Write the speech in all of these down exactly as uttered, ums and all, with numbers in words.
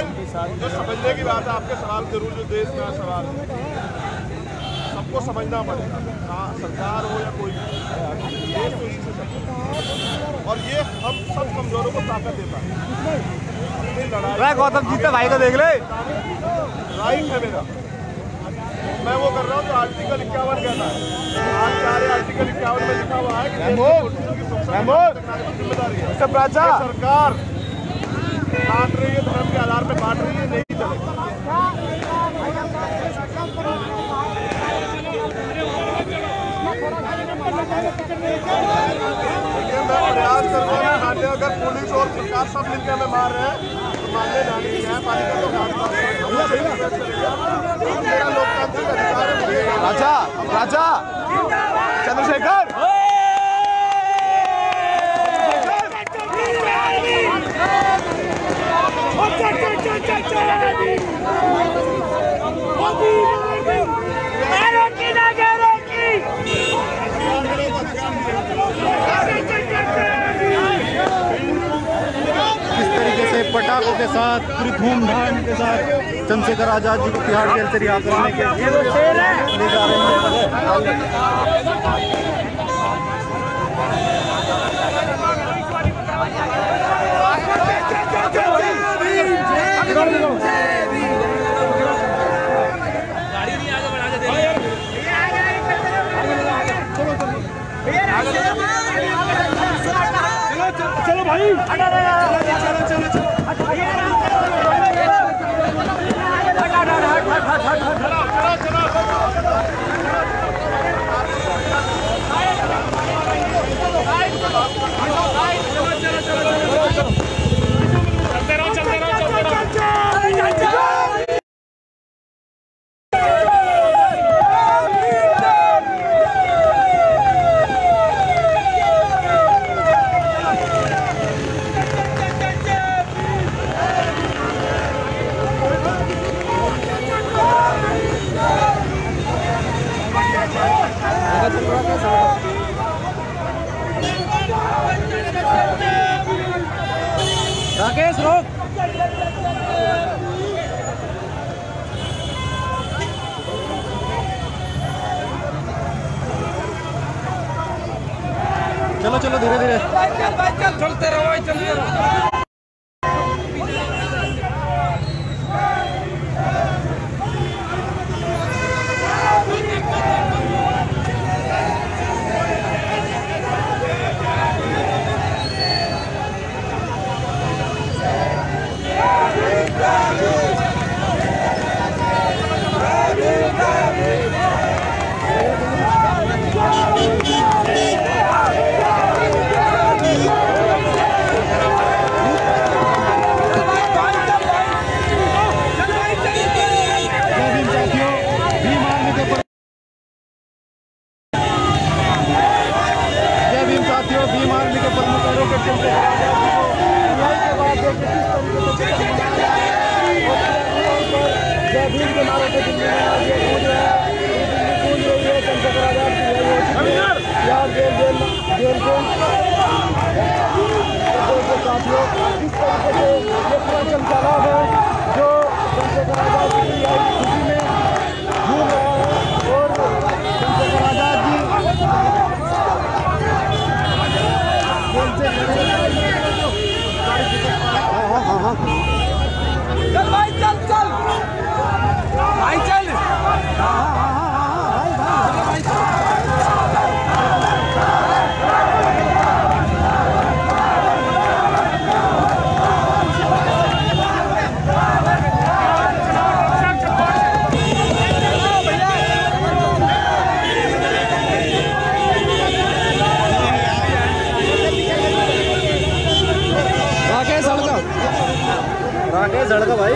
जो समझने की बात है, आपके सवाल जरूर जो देश में सवाल है सबको समझना पड़ेगा, सरकार हो या कोई देश तो इसी से चलता, और ये हम सब कमजोरों को ताकत देता है। अपनी लड़ाई गौतम जी भाई को देख ले, राइट है मेरा, मैं वो कर रहा हूँ जो आर्टिकल इक्यावन कहता है। आज सारे आर्टिकल इक्यावन में लिखा हुआ है कि जिम्मेदारी है सरकार बांट रही है, धर्म के आधार पर बांट रही है, नहीं चलेगा। देखिए मैं प्रयास कर रहा हूँ, अगर पुलिस और सरकार सब मिलकर हमें मार रहे हैं तो मानने जाने की है, पालिका तो मेरा लोकतांत्रिक अधिकार है। राजा राजा चंद्रशेखर इस तरीके से पटाखों के साथ पूरी धूमधाम के साथ चंद्रशेखर आजाद जी को तिहाड़ जेल से रिहा करने के लिए ले जा रहे हैं। चलो भाई, चलो चलो चलो राकेश रोक। चलो चलो धीरे धीरे चलते रहो, चलते रहो। चल भाई, चल चल भाई, चल राकेश झड़का भाई।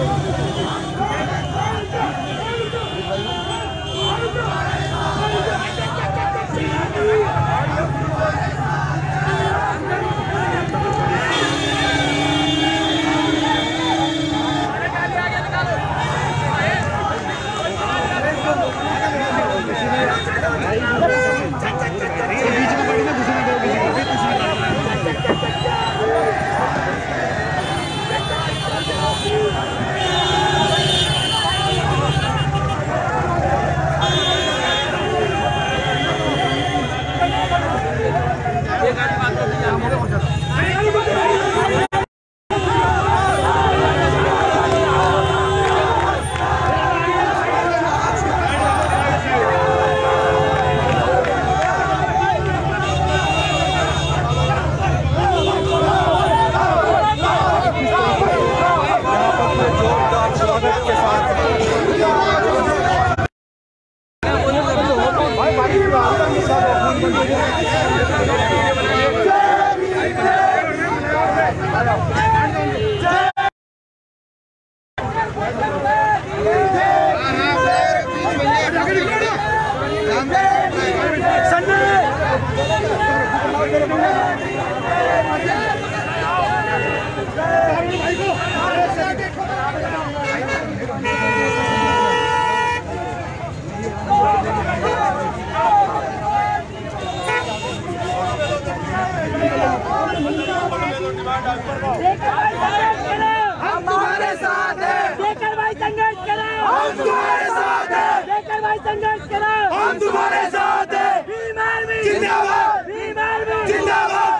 बीच में पड़ी ना, घुसने दो बीच में। हम तुम्हारे साथ हैं। शेखर भाई संघर्ष करो, हम तुम्हारे साथ हैं। शेखर भाई संघर्ष करो, हम तुम्हारे साथ हैं। बीमार भी जिंदाबाद, बीमार भी जिंदाबाद।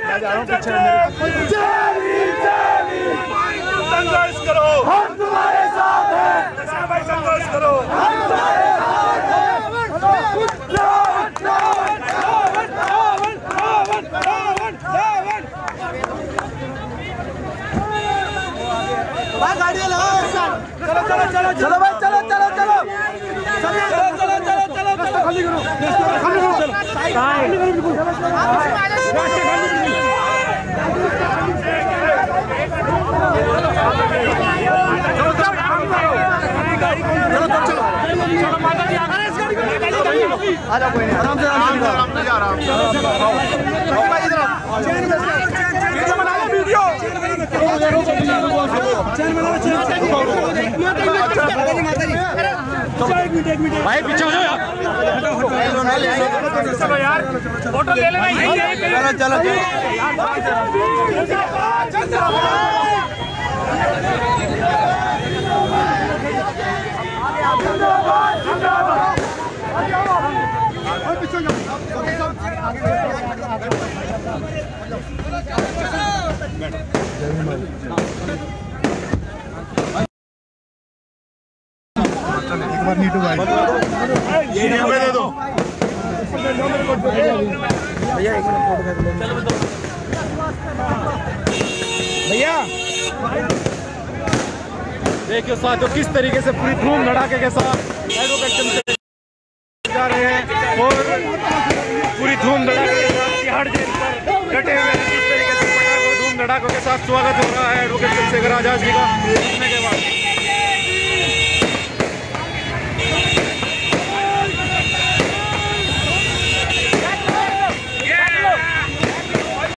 संघर्ष करो, हम तुम्हारे साथ हैं। शेखर भाई संघर्ष करो, हम तुम्हारे साथ हैं। चलो चलो चलो चलो भाई चलो चलो चलो चलो चलो चलो चलो चलो खाली करो खाली करो चलो खाली करो बिल्कुल आ जाओ कोई नहीं आराम से आराम से आराम से आराम से भाई इधर चैन बना लो वीडियो चैन बना लो चैन भाई पीछे हो जाओ यार चलो यार फोटो ले लेना यहीं चलो चलो एक बार नीटू भाई ये हमें दे दो भैया एक मिनट फोटो खींच लो भैया देखिए साथियों किस तरीके से पूरी धूम धड़ाके के साथ एडवोकेट चंद्रशेखर जा रहे हैं और पूरी धूम धड़ाके के साथ तिहाड़ जेल पर डटे हुए हैं। किस तरीके से धूम धड़ाकों के साथ स्वागत हो रहा है एडवोकेट चंद्रशेखर आजाद जी का के बाद